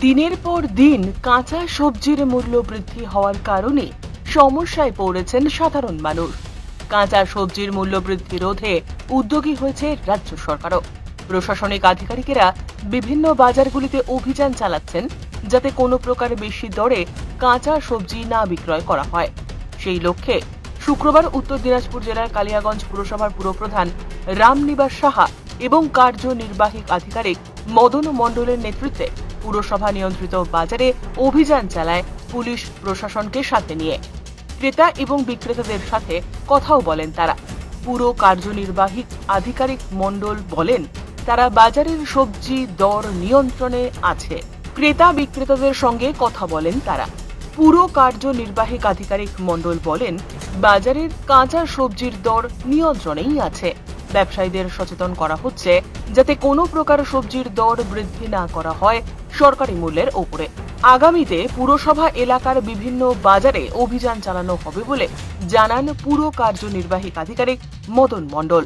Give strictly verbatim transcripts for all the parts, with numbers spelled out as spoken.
দিনের পর দিন কাঁচা সবজির মূল্য বৃদ্ধি হওয়ার কারণে সমস্যায় পড়েছেন সাধারণ মানুষ। কাঁচা সবজির মূল্য বৃদ্ধি রোধে উদ্যোগী হয়েছে রাজ্য সরকারও। প্রশাসনিক আধিকারিকেরা বিভিন্ন বাজারগুলিতে অভিযান চালাচ্ছেন, যাতে কোনো প্রকার বেশি দরে কাঁচা সবজি না বিক্রয় করা হয়। সেই লক্ষ্যে শুক্রবার উত্তর দিনাজপুর জেলার কালিয়াগঞ্জ পুরসভার পুরপ্রধান রামনিবাস সাহা এবং কার্যনির্বাহী আধিকারিক মদন মণ্ডলের নেতৃত্বে পুরসভা নিয়ন্ত্রিত বাজারে অভিযান চালায় পুলিশ প্রশাসনকে সাথে নিয়ে। ক্রেতা এবং বিক্রেতাদের সাথে কথাও বলেন তারা। পুরো কার্যনির্বাহী আধিকারিক মণ্ডল বলেন, তারা বাজারের সবজি দর নিয়ন্ত্রণে আছে। ক্রেতা বিক্রেতাদের সঙ্গে কথা বলেন তারা। পুরো কার্যনির্বাহী আধিকারিক মণ্ডল বলেন, বাজারের কাঁচা সবজির দর নিয়ন্ত্রণেই আছে। ব্যবসায়ীদের সচেতন করা হচ্ছে, যাতে কোনো প্রকার সবজির দর বৃদ্ধি না করা হয় সরকারি মূল্যের ওপরে। আগামীতে পুরসভা এলাকার বিভিন্ন বাজারে অভিযান চালানো হবে বলে জানান পুরো কার্যনির্বাহী আধিকারিক মদন মণ্ডল।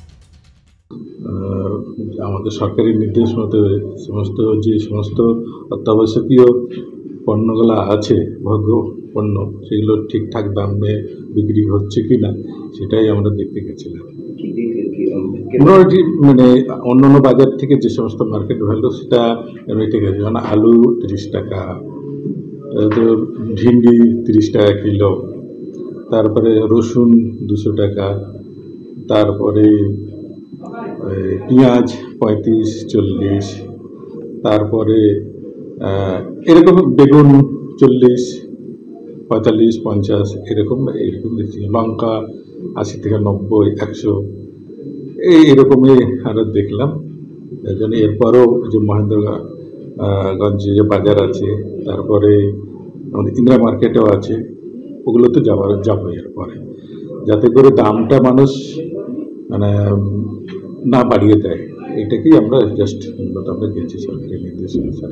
আমাদের সরকারি নির্দেশ মতো সমস্ত যে সমস্ত অত্যাবশ্যকীয় পণ্যগুলো আছে, ভোগ্য পণ্য, সেগুলো ঠিকঠাক দামে বিক্রি হচ্ছে কিনা সেটাই আমরা দেখতে গেছিলাম। মোটামুটি মানে অন্যান্য বাজার থেকে যে সমস্ত মার্কেট ভ্যালু সেটা এমনিতে গেছে, যেমন আলু তিরিশ টাকা, তো ভিন্ডি তিরিশ টাকা কিলো, তারপরে রসুন দুশো টাকা, তারপরে পেঁয়াজ পঁয়ত্রিশ চল্লিশ, তারপরে এরকম বেগুন চল্লিশ পঁয়তাল্লিশ পঞ্চাশ এরকম এরকম দেখছি। লঙ্কা আশি থেকে নব্বই একশো এই এরকমই আরও দেখলাম। এই জন্য এরপরও যে মহেন্দ্রগঞ্জে যে বাজার আছে, তারপরে আমাদের ইন্দিরা মার্কেটেও আছে, ওগুলো তো যাবার যাবো এরপরে, যাতে করে দামটা মানুষ মানে না বাড়িয়ে দেয়। এটাকেই আমরা জাস্ট আমরা গেছি সরকারি নির্দেশ অনুসারে।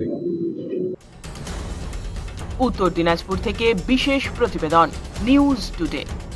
উত্তর দিনাজপুর থেকে বিশেষ প্রতিবেদন, নিউজ টুডে।